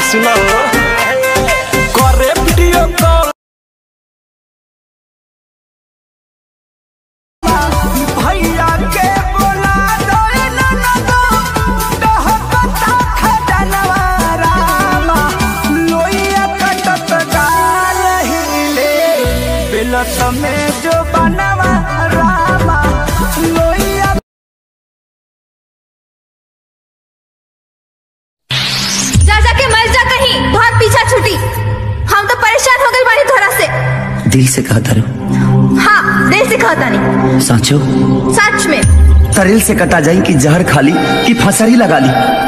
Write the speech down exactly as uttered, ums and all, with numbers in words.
सुनो करे video call भैया के बोला दो ना ना दो कहता खजनवा रामा लोइया कटत गाल हिले बिलत में जो बनवा रामा लोइया। जा जा के मर जा कहीं, बहुत पीछा छूटी। हम तो परेशान हो गए बारी थोड़ा से। दिल से कहता रू? हाँ दिल से कहता नहीं। साचो? सच में। तरिल से कटा जाई कि जहर खाली कि फसरी लगा ली।